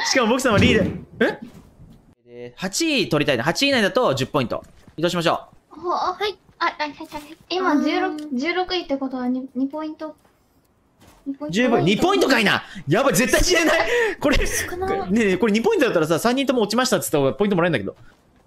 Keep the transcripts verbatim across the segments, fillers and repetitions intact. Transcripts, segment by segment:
しかも僕さんはリーダー。え ?はち い取りたいね。はちい以内だとじゅっポイント。移動しましょう。はい。あ、はい、はい、はい。今じゅうろく、じゅうろくいってことは に, にポイント。 じゅうポイント。にポイントかいな。やばい、絶対死ねない。これ、ねえ、これにポイントだったらさ、さんにんとも落ちましたって言った方がポイントもらえるんだけど。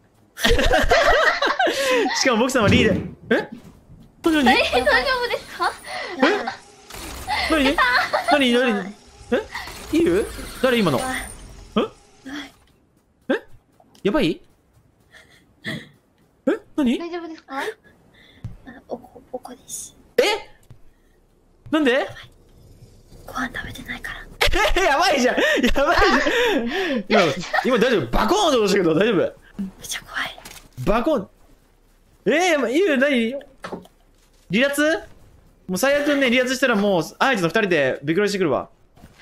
しかも僕さんはリーダー。え何何大丈夫ですか？ え何何何えいる誰今の？ええやばい？え何？ 大丈夫ですか？ おこ、おこです。 えなんで？ ご飯食べてないから。 えやばいじゃんやばいじゃん今、今大丈夫バコーンって落ちたけど大丈夫？ めっちゃ怖い。 バコンえー、いいよ、何離脱もう最悪ね、離脱したらもう、あいつの二人でびっくりしてくるわ。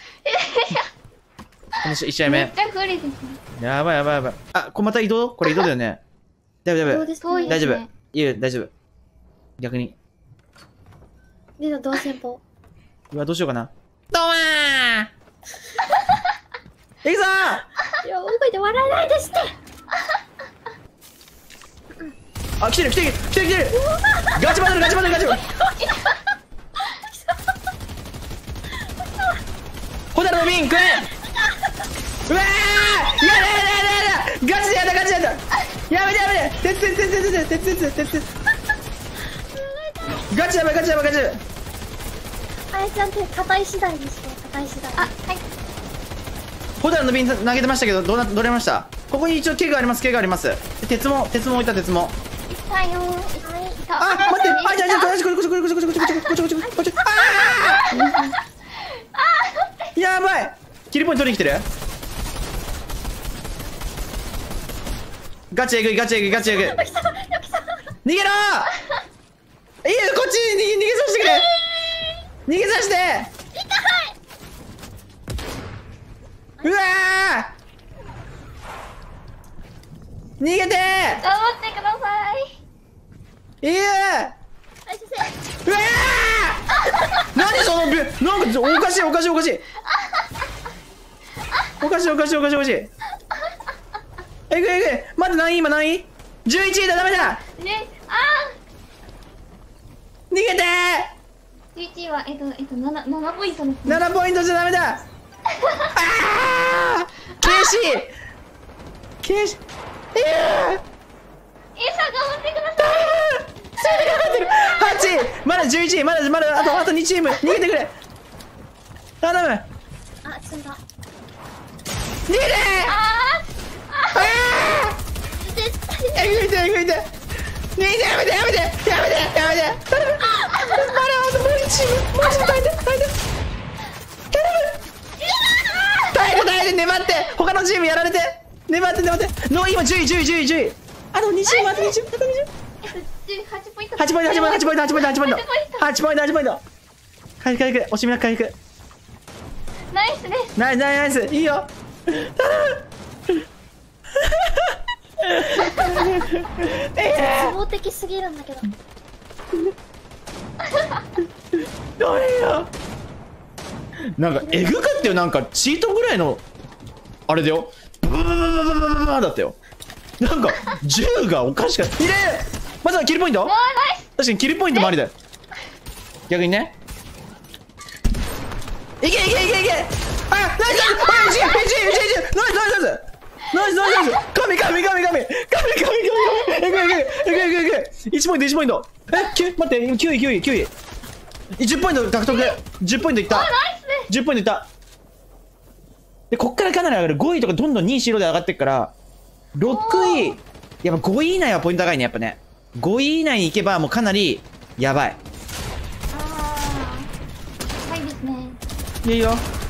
この一試合目。 めっちゃ不利ですね。 やばいやばいやばい。あ、これまた移動これ移動だよね。大丈夫大丈夫。大丈夫。いいよ、大丈夫。逆に。 リーダー、どう先方。 うわ、どうしようかな。どうまーいくぞーいや、動いて笑えないですって。 あ、来てる来てる来てる来てるガチバトルガチバトルガチバトルホタルの瓶くれうわーやだやだやだやだガチでやだガチでやだやめてやめて鉄鉄鉄鉄鉄鉄鉄鉄鉄ガチやばいガチやばいガチやばいあやちゃんって硬い次第にして硬い次第。あ、はい。 ホタルの瓶投げてましたけどどうなどれました。ここに一応毛があります毛があります。鉄も鉄も置いた鉄も痛いよー。 あ、待って、あ、じゃあ、じゃあ、こっち、こっち、こっち、こっち、こっち、こっち、こっち、こっち、こっち、こっち、ああ。やばい。キルポイント取りに来てる。ガチえぐい、ガチえぐい、ガチえぐい。逃げろ。いいよ、こっちに逃げさせてくれ。逃げさせて。うわー。逃げて。 頑張ってください。 いやうわー何そのビュなんかおかしいおかしいおかしいおかしいおかしいおかしいおかしいえぐいえぐい待って何位今何位 ?じゅういち 位だダメだねあ逃げてーじゅういちいはえっとえっと 7, 7ポイントですね。 ななポイントじゃダメだああケーシーケーシーいやえさ頑張ってください。 はちまだじゅういちいまだまだあとあとにチーム逃げてくれ頼むあ、積んだ。 逃げてあああえぐいてえぐいて逃げてやめてやめてやめてやめて頼むまだあともういちチームもう一チーム耐えて耐えて耐えて耐えて粘って他のチームやられて粘って粘っての今じゅういじゅういじゅういじゅういあとにチームあとにチームあとにチームじゅうはちポイント。 はちポイントはちポイントはちポイントはちポイントはちポイントはちポイントはちポイント回復回復惜しみなく回復ナイスです。 ナイスナイスナイスいいよ頼む絶望的すぎるんだけど。 どれよなんかえぐかったよなんかチートぐらいのあれだよブブブブブブブブブだったよなんか銃がおかしかったいれまずはキルポイント確かにキルポイントもありだよ逆にねいけいけいけいけあナイスナイスナイスナイスナイスナイスナイスナイス神神神神神神神えぐいえぐいえぐいえぐいえぐいいちポイントいちポイントえきゅう待って今きゅういきゅういきゅういじゅっポイント獲得じゅっポイントいったじゅっポイントいったでこっからかなり上がるごいとかどんどんにい白で上がってっからろくいやっぱごい以内はポイント高いねやっぱねごい以内に行けばもうかなりやばいああはいですね。 いいよ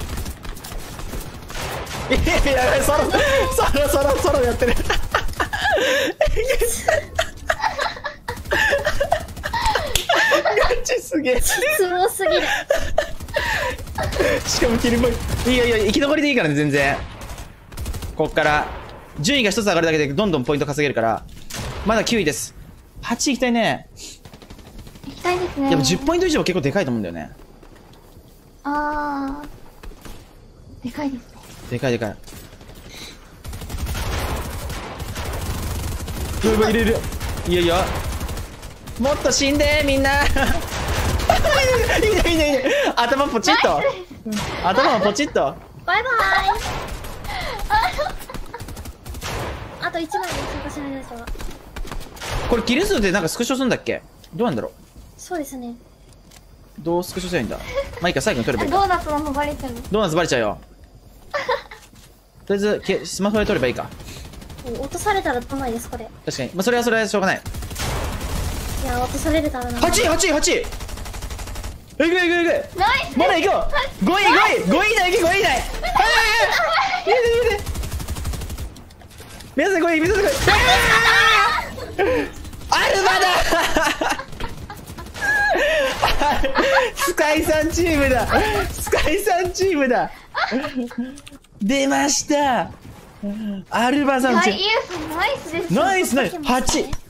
いややばいソロソロソロソロやってるガチすげえすごすぎる。 しかもキルポイントいやいや生き残りでいいからね全然こっから順位がひとつ上がるだけでどんどんポイント稼げるからまだきゅういですはちいきたいね行きたいですね。 でもじゅっポイント以上は結構でかいと思うんだよねああでかいですね。 でかいでかいうわいるいる。いやいやもっと死んでみんないいねいいねいいね。頭ポチッと頭ポチッと。 バイバイ。あといちまいで参加しないですわ。 これキル数でなんかスクショするんだっけ？どうなんだろう。 そうですね。 どうスクショすればいいんだ。まあいいか、最後に取ればいいか。 ドーナツの方バレてる。 ドーナツバレちゃうよ。とりあえずけスマホで取ればいいか。 落とされたら来ないですこれ。 確かにまあそれはそれはしょうがない。 いや落とされるだろうな。 はちいはちいはちい。えぐいえぐいえぐい。 ナイス。 まだいくよ。ごいごいごい以内いけごい以内。はいはいはい。見て見て。皆さんこれ見てください。アルマだ。スカイさんチームだ。スカイさんチームだ。出ました。アルバさんチーム。 はい、イエス、ナイスです。 ナイスナイス。はち。